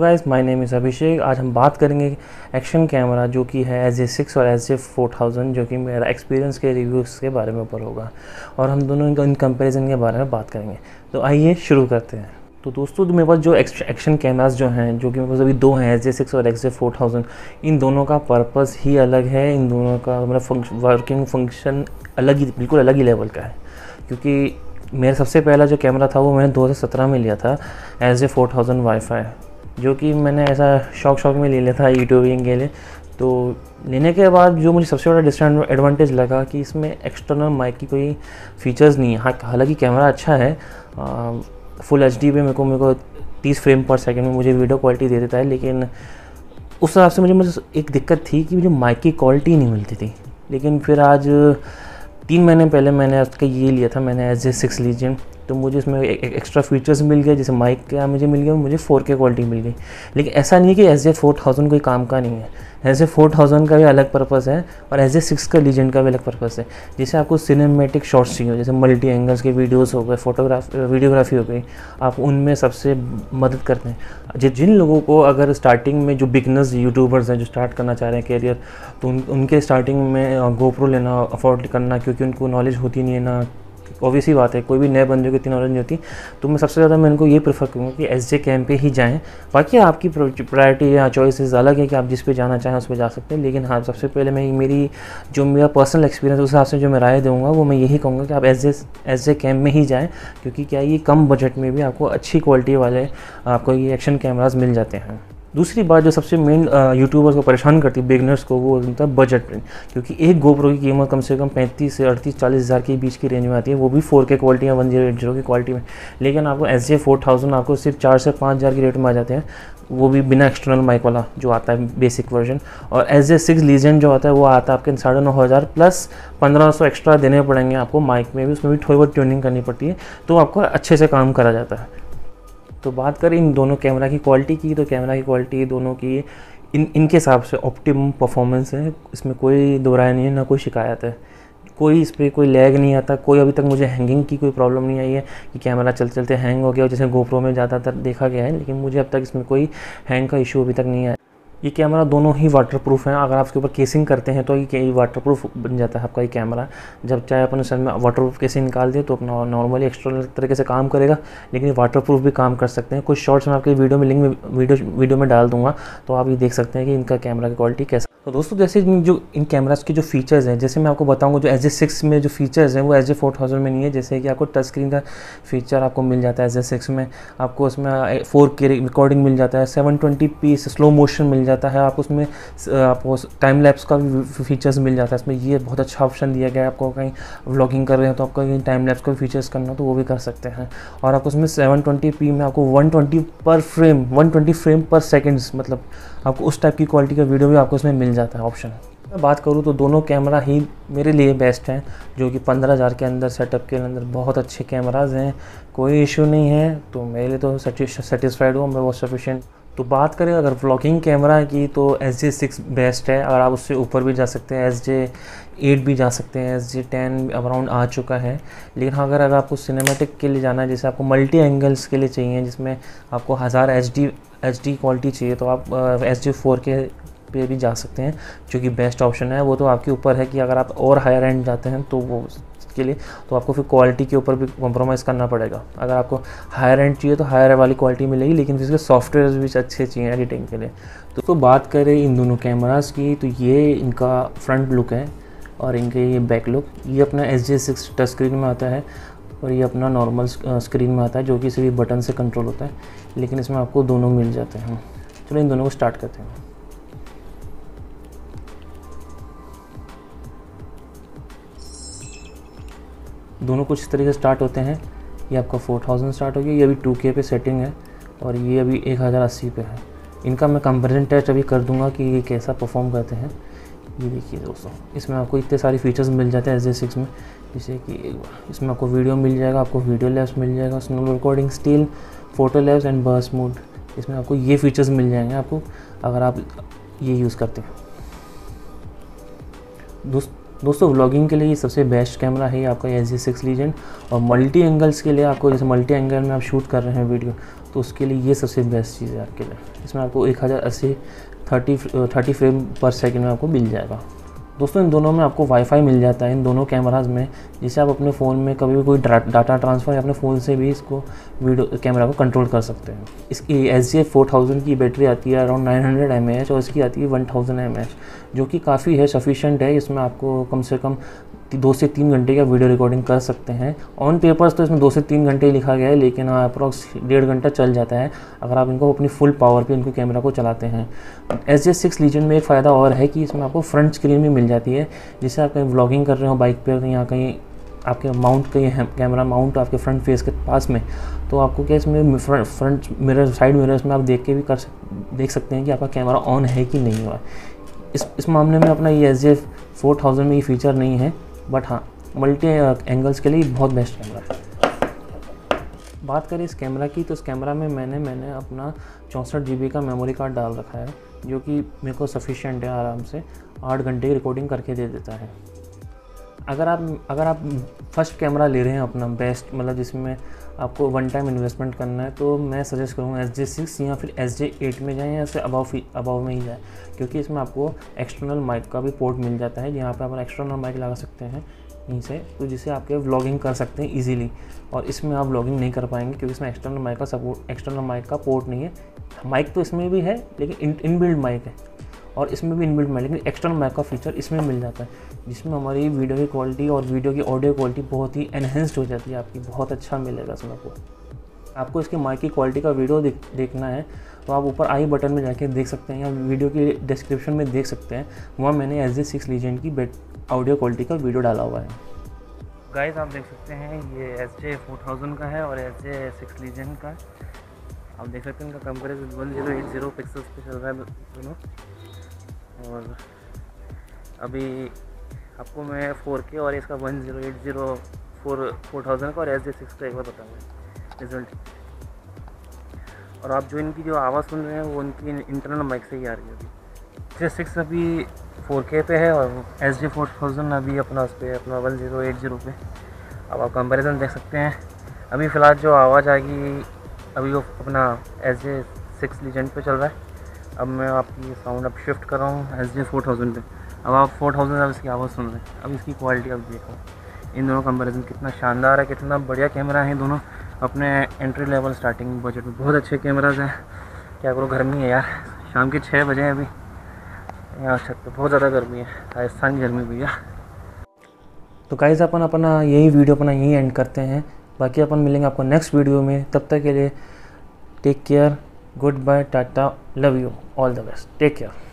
Guys, my name is Abhishek. आज हम बात करेंगे एक्शन कैमरा जो कि है SJ6 और SJ4000, जो कि मेरा एक्सपीरियंस के रिव्यूज़ के बारे में ऊपर होगा और हम दोनों इन कंपैरिजन के बारे में बात करेंगे। तो आइए शुरू करते हैं। तो दोस्तों, मेरे पास जो एक्शन कैमरास जो हैं, जो कि मेरे पास अभी दो हैं, SJ6 और SJ4000, इन दोनों का पर्पस ही अलग है। इन दोनों का मतलब वर्किंग फंक्शन बिल्कुल अलग ही लेवल का है। क्योंकि मेरा सबसे पहला जो कैमरा था वो मैंने 2017 में लिया था, SJ4000 वाईफाई, जो कि मैंने ऐसा शौक में ले लिया था यूट्यूबिंग के लिए। तो लेने के बाद जो मुझे सबसे बड़ा डिसएडवांटेज लगा कि इसमें एक्सटर्नल माइक की कोई फीचर्स नहीं है। हालांकि कैमरा अच्छा है, फुल HD पे मेरे को 30 फ्रेम पर सेकंड में मुझे वीडियो क्वालिटी दे देता है, लेकिन उस हिसाब से मुझे एक दिक्कत थी कि मुझे माइक की क्वालिटी नहीं मिलती थी। लेकिन फिर आज 3 महीने पहले मैंने उसका ये लिया था, मैंने SJ6 लीजेंड। तो मुझे इसमें एक्स्ट्रा फीचर्स मिल गए, जैसे माइक का मुझे मिल गया, मुझे 4K क्वालिटी मिल गई। लेकिन ऐसा नहीं है कि SJ4000 कोई काम का नहीं है। SJ4000 का भी अलग पर्पस है और SJ6 का लीजेंड का भी अलग पर्पस है। जैसे आपको सिनेमैटिक शॉट्स चाहिए, जैसे मल्टी एंगल्स के वीडियोस हो गए, वीडियोग्राफी हो गई, आप उनमें सबसे मदद करते हैं। जिन लोगों को अगर स्टार्टिंग में, जो बिगनर्स यूट्यूबर्स हैं जो स्टार्ट करना चाह रहे हैं कैरियर, तो उनके स्टार्टिंग में GoPro लेना अफोर्ड करना, क्योंकि उनको नॉलेज होती नहीं है ना। ऑब्वियस ही बात है, कोई भी नए बंदे को इतनी नॉलेज नहीं होती। तो मैं सबसे ज़्यादा मैं इनको ये प्रेफर करूँगा कि SJ कैम पे ही जाएं। बाकी आपकी प्रायोरिटी या चॉइसेस अलग है कि आप जिस पे जाना चाहें उस पे जा सकते हैं। लेकिन हाँ, सबसे पहले मैं मेरा पर्सनल एक्सपीरियंस उस हिसाब से जो मैं राय दूँगा वो मैं यही कहूँगा कि आप SJ कैम में ही जाएँ, क्योंकि क्या ये कम बजट में भी आपको अच्छी क्वालिटी वाले आपको ये एक्शन कैमराज मिल जाते हैं। दूसरी बात जो सबसे मेन यूट्यूबर्स को परेशान करती है, बिगनर्स को, वो होता है बजट। क्योंकि एक GoPro की कीमत कम से कम 35 से 38-40 हज़ार के बीच की रेंज में आती है, वो भी 4K क्वालिटी या 1080 की क्वालिटी में। लेकिन आपको SJ4000 आपको सिर्फ 4 से 5 हज़ार की रेट में आ जाते हैं, वो भी बिना एक्सटर्नल माइक वाला जो आता है बेसिक वर्जन। और SJ6 लीजेंड जो आता है वो आता है आपके 9,500 प्लस 1500 एक्स्ट्रा देने पड़ेंगे आपको माइक में भी। उसमें भी थोड़ी बहुत ट्यूनिंग करनी पड़ती है, तो आपको अच्छे से काम करा जाता है। तो बात करें इन दोनों कैमरा की क्वालिटी की, तो कैमरा की क्वालिटी दोनों की इनके हिसाब से ऑप्टिमम परफॉर्मेंस है। इसमें कोई दो राय नहीं है, ना कोई शिकायत है। कोई इस पर कोई लैग नहीं आता। कोई अभी तक मुझे हैंगिंग की कोई प्रॉब्लम नहीं आई है कि कैमरा चलते चलते हैंग हो गया, जैसे GoPro में ज़्यादातर देखा गया है। लेकिन मुझे अब तक इसमें कोई हैंग का इशू अभी तक नहीं आया। ये कैमरा दोनों ही वाटरप्रूफ हैं। अगर आप इसके ऊपर केसिंग करते हैं तो ये वाटरप्रूफ बन जाता है आपका ये कैमरा। जब चाहे अपने सर में वाटरप्रूफ केसिंग निकाल दिए तो अपना नॉर्मली एक्सटर्नल तरीके से काम करेगा, लेकिन वाटरप्रूफ भी काम कर सकते हैं। कुछ शॉर्ट्स मैं आपके वीडियो में लिंक में वीडियो में डाल दूंगा, तो आप ये देख सकते हैं कि इनका कैमरा की क्वालिटी कैसा। तो दोस्तों, जैसे जो इन कैमरास के जो फीचर्स हैं, जैसे मैं आपको बताऊंगा, जो SJ6 में जो फीचर्स हैं वो SJ4000 में नहीं है। जैसे कि आपको टच स्क्रीन का फीचर आपको मिल जाता है SJ6 में, आपको उसमें 4K रिकॉर्डिंग मिल जाता है, 720p स्लो मोशन मिल जाता है, आपको उसमें आपको टाइम लैप्स का भी फीचर्स मिल जाता है। इसमें ये बहुत अच्छा ऑप्शन दिया गया है। आपको कहीं व्लॉगिंग कर रहे हैं तो आपको कहीं टाइम लैप्स का फीचर्स करना हो तो वो भी कर सकते हैं। और आपको उसमें 720p में आपको 120 फ्रेम पर सेकेंड्स, मतलब आपको उस टाइप की क्वालिटी का वीडियो भी आपको उसमें मिल जाता है ऑप्शन। मैं बात करूँ तो दोनों कैमरा ही मेरे लिए बेस्ट हैं, जो कि 15,000 के अंदर सेटअप के अंदर बहुत अच्छे कैमराज हैं। कोई इशू नहीं है, तो मेरे लिए तो सेटिस्फाइड हूँ मैं, बहुत सफिशिएंट। तो बात करें अगर व्लॉगिंग कैमरा की, तो SJ6 बेस्ट है। अगर आप उससे ऊपर भी जा सकते हैं, SJ8 भी जा सकते हैं, SJ10 अराउंड आ चुका है। लेकिन हाँ, अगर आपको सिनेमैटिक के लिए जाना है, जैसे आपको मल्टी एंगल्स के लिए चाहिए, जिसमें आपको 1000 HD क्वालिटी चाहिए, तो आप SJ4K पे भी जा सकते हैं, जो कि बेस्ट ऑप्शन है। वो तो आपके ऊपर है कि अगर आप और हायर एंड जाते हैं तो वो के लिए तो आपको फिर क्वालिटी के ऊपर भी कॉम्प्रोमाइज़ करना पड़ेगा। अगर आपको हायर एंड चाहिए तो हायर वाली क्वालिटी मिलेगी, लेकिन फिर इसके सॉफ्टवेयर भी अच्छे चाहिए एडिटिंग के लिए। तो बात करें इन दोनों कैमरास की, तो ये इनका फ्रंट लुक है और इनके ये बैक लुक। ये अपना SJ6 टच स्क्रीन में आता है और ये अपना नॉर्मल स्क्रीन में आता है, जो कि सिर्फ बटन से कंट्रोल होता है। लेकिन इसमें आपको दोनों मिल जाते हैं। चलो इन दोनों को स्टार्ट करते हैं। दोनों कुछ इस तरीके से स्टार्ट होते हैं। ये आपका 4000 स्टार्ट हो गया, ये अभी 2K पे सेटिंग है और ये अभी 1080 पे है। इनका मैं कंपैरिजन टेस्ट अभी कर दूंगा कि ये कैसा परफॉर्म करते हैं। ये देखिए दोस्तों, इसमें आपको इतने सारे फीचर्स मिल जाते हैं SJ6 में, जैसे कि इसमें आपको वीडियो मिल जाएगा, आपको वीडियो लैब्स मिल जाएगा, slow recording, still, photo labs and burst mode. इसमें आपको ये फीचर्स मिल जाएंगे आपको अगर आप ये यूज़ करते हैं। दोस्तों व्लॉगिंग के लिए ये सबसे बेस्ट कैमरा है आपका SG6 लीजेंड। और मल्टी एंगल्स के लिए आपको, जैसे मल्टी एंगल में आप शूट कर रहे हैं वीडियो, तो उसके लिए ये सबसे बेस्ट चीज़ है आपके लिए। इसमें आपको 1080 30 फ्रेम पर सेकंड में आपको मिल जाएगा। दोस्तों इन दोनों में आपको वाईफाई मिल जाता है इन दोनों कैमराज में, जिससे आप अपने फ़ोन में कभी भी कोई डाटा ट्रांसफ़र या अपने फ़ोन से भी इसको वीडियो कैमरा को कंट्रोल कर सकते हैं। इसकी SGF 4000 की बैटरी आती है अराउंड 900 mAh और इसकी आती है 1000 mAh, जो कि काफ़ी है, सफिशेंट है। इसमें आपको कम से कम 2 से 3 घंटे का वीडियो रिकॉर्डिंग कर सकते हैं। ऑन पेपर्स तो इसमें 2 से 3 घंटे ही लिखा गया है, लेकिन अप्रॉक्स 1.5 घंटा चल जाता है अगर आप इनको अपनी फुल पावर पे इनको कैमरा को चलाते हैं। SG6 लीजेंड में एक फ़ायदा और है कि इसमें आपको फ्रंट स्क्रीन भी मिल जाती है, जिससे आप कहीं व्लॉगिंग कर रहे हो बाइक पर या कहीं आपके माउंट कहीं कैमरा माउंट आपके फ्रंट फेस के पास में, तो आपको क्या इसमें फ्रंट मिरर, साइड मिरर्स में आप देख के भी देख सकते हैं कि आपका कैमरा ऑन है कि नहीं हुआ। इस मामले में अपना ये SGF 4000 में ये फीचर नहीं है, बट हाँ मल्टी एंगल्स के लिए बहुत बेस्ट कैमरा है। बात करें इस कैमरा की, तो इस कैमरा में मैंने अपना 64 GB का मेमोरी कार्ड डाल रखा है, जो कि मेरे को सफिशिएंट है, आराम से 8 घंटे की रिकॉर्डिंग करके दे देता है। अगर आप फर्स्ट कैमरा ले रहे हैं अपना बेस्ट, मतलब जिसमें आपको वन टाइम इन्वेस्टमेंट करना है, तो मैं सजेस्ट करूँगा SG6 या फिर SG8 में जाएँ या उससे अबव में ही जाए, क्योंकि इसमें आपको एक्सटर्नल माइक का भी पोर्ट मिल जाता है, जहाँ पे आप एक्सटर्नल माइक लगा सकते हैं यहीं से, तो जिससे आपके व्लॉगिंग कर सकते हैं इजीली। और इसमें आप व्लॉगिंग नहीं कर पाएंगे क्योंकि इसमें एक्सटर्नल माइक का पोर्ट नहीं है। माइक तो इसमें भी है, लेकिन इनबिल्ट माइक है, और इसमें भी इनबिल्ट माइक, लेकिन एक्सटर्नल माइक का फीचर इसमें मिल जाता है, जिसमें हमारी वीडियो की क्वालिटी और वीडियो की ऑडियो क्वालिटी बहुत ही एनहेंस्ड हो जाती है आपकी, बहुत अच्छा मिलेगा इसमें आपको इसके माइक की क्वालिटी का वीडियो देखना है तो आप ऊपर आई बटन में जाके देख सकते हैं, या वीडियो की डिस्क्रिप्शन में देख सकते हैं, वहाँ मैंने SG6 लीजेंड की ऑडियो क्वालिटी का वीडियो डाला हुआ है। गाइस आप देख सकते हैं ये SG 4000 का है और SG6 लीजेंड का है। आप देख सकते हैं इनका कंपेरिजन 1080 पिक्सल्स पे चल रहा है दोनों। और अभी आपको मैं 4K और इसका 1080 4000 का और SG6 का एक बार बताऊँगा रिजल्ट। और आप जो इनकी जो आवाज़ सुन रहे हैं वो उनकी इंटरनल माइक से ही आ रही है। अभी SG6 अभी 4K पे है और SG 4000 अभी अपना उस पर अपना 1080 पे। अब आप कंपैरिजन देख सकते हैं। अभी फ़िलहाल जो आवाज़ आएगी अभी वो अपना SG6 लीजेंड पे चल रहा है। अब मैं आपकी साउंड अब शिफ्ट कर रहा हूँ SG 4000 पे। अब आप 4000 अब इसकी आवाज़ सुन रहे हैं। अब इसकी क्वालिटी अब देखो, इन दोनों कंपैरिजन कितना शानदार है, कितना बढ़िया कैमरा है दोनों। अपने एंट्री लेवल स्टार्टिंग बजट में बहुत अच्छे कैमराज हैं। क्या करो, गर्मी है यार, शाम के 6 बजे हैं अभी, यहाँ छत पे बहुत ज़्यादा गर्मी है, राजस्थान की गर्मी भैया। तो गाइस अपन अपना यही वीडियो अपना यही एंड करते हैं। बाकी अपन मिलेंगे आपको नेक्स्ट वीडियो में। तब तक के लिए take care, good bye, tata, love you, all the best, take care.